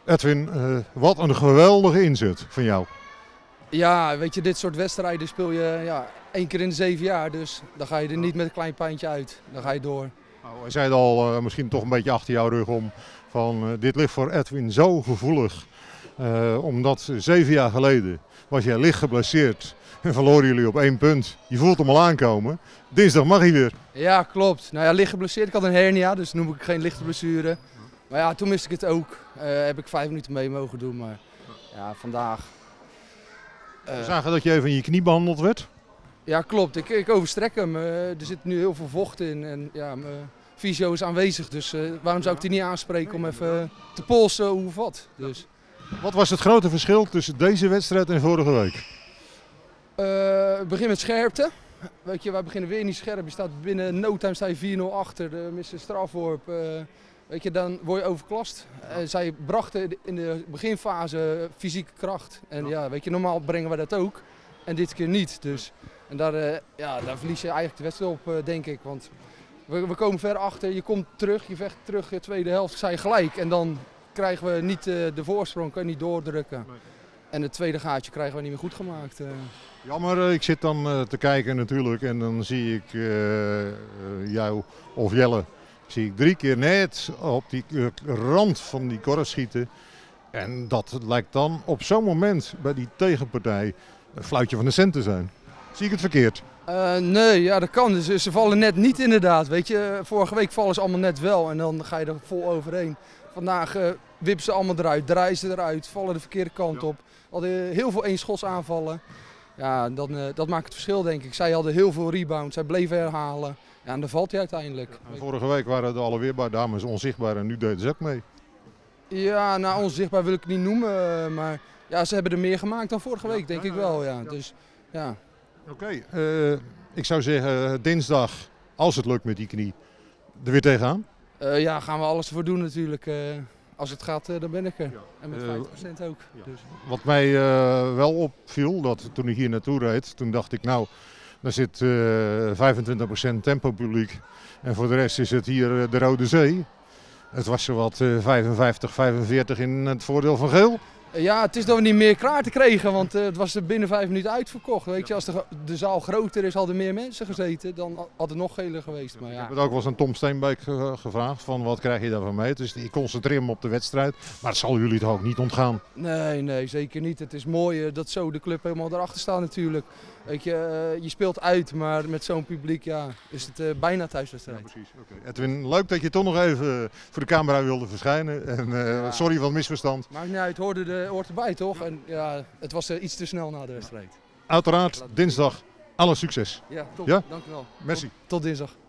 Edwin, wat een geweldige inzet van jou. Ja, weet je, dit soort wedstrijden speel je 1 keer in de 7 jaar. Dus dan ga je er niet met een klein pijntje uit. Dan ga je door. Nou, hij zei het al, misschien toch een beetje achter jouw rug om. Van, dit ligt voor Edwin zo gevoelig. Omdat 7 jaar geleden was jij licht geblesseerd. En verloren jullie op 1 punt. Je voelt hem al aankomen. Dinsdag mag hij weer. Ja, klopt. Nou ja, licht geblesseerd. Ik had een hernia, dus noem ik geen lichte blessure. Maar ja, toen miste ik het ook. Heb ik 5 minuten mee mogen doen. Maar ja, vandaag... We zagen dat je even in je knie behandeld werd. Ja, klopt. Ik overstrek hem. Er zit nu heel veel vocht in. En ja, mijn fysio is aanwezig. Dus waarom zou ik die niet aanspreken om even te polsen hoe of wat. Dus. Wat was het grote verschil tussen deze wedstrijd en vorige week? Begin met scherpte. Weet je, wij beginnen weer niet scherp. Je staat binnen no time sta je 4-0 achter. Mis een strafworp. Weet je, dan word je overklast. Zij brachten in de beginfase fysieke kracht. En ja, weet je, normaal brengen wij dat ook. En dit keer niet. Dus. En daar verlies je eigenlijk de wedstrijd op, denk ik. Want we komen ver achter. Je komt terug, je vecht terug. De tweede helft sta je gelijk. En dan krijgen we niet de voorsprong, kan je niet doordrukken. En het tweede gaatje krijgen we niet meer goed gemaakt. Jammer, ik zit dan te kijken natuurlijk en dan zie ik jou of Jelle zie ik 3 keer net op die rand van die korf schieten. En dat lijkt dan op zo'n moment bij die tegenpartij een fluitje van de cent te zijn. Zie ik het verkeerd? Nee, ja, dat kan. Dus ze vallen net niet inderdaad. Weet je, vorige week vallen ze allemaal net wel en dan ga je er vol overheen. Vandaag wippen ze allemaal eruit, draaien ze eruit, vallen de verkeerde kant op. Hadden heel veel éénschots aanvallen. Ja, dat maakt het verschil denk ik. Zij hadden heel veel rebounds, zij bleven herhalen. Ja, en dan valt hij uiteindelijk. Ja, vorige week waren de alle weerbaar dames onzichtbaar en nu deden ze ook mee. Ja, nou onzichtbaar wil ik het niet noemen, maar ja, ze hebben er meer gemaakt dan vorige week denk ik wel. Ja. Dus, ja. Oké, ik zou zeggen dinsdag, als het lukt met die knie, er weer tegenaan. Ja, gaan we alles ervoor doen natuurlijk. Als het gaat, dan ben ik er. En met 50% ook. Ja. Dus. Wat mij wel opviel, dat toen ik hier naartoe reed, toen dacht ik nou, daar zit 25% tempo publiek. En voor de rest is het hier de Rode Zee. Het was zowat 55-45 in het voordeel van geel. Ja, het is dat we niet meer kaarten kregen, want het was er binnen 5 minuten uitverkocht. Weet je, als de zaal groter is, hadden meer mensen gezeten, dan had het nog geler geweest. Maar ja. Ik heb het ook wel eens aan Tom Steenbeek gevraagd, van wat krijg je daarvan mee? Dus ik concentreer me op de wedstrijd, maar het zal jullie toch ook niet ontgaan? Nee, zeker niet. Het is mooi dat zo de club helemaal erachter staat natuurlijk. Weet je, je speelt uit, maar met zo'n publiek is het bijna thuiswedstrijd. Ja, precies. Okay. Edwin, leuk dat je toch nog even voor de camera wilde verschijnen. En, sorry van het misverstand. Maakt niet uit, hoort erbij toch? En ja, het was iets te snel na de wedstrijd. Uiteraard, dinsdag, alle succes. Ja, top. Ja? Dank u wel. Merci. Tot dinsdag.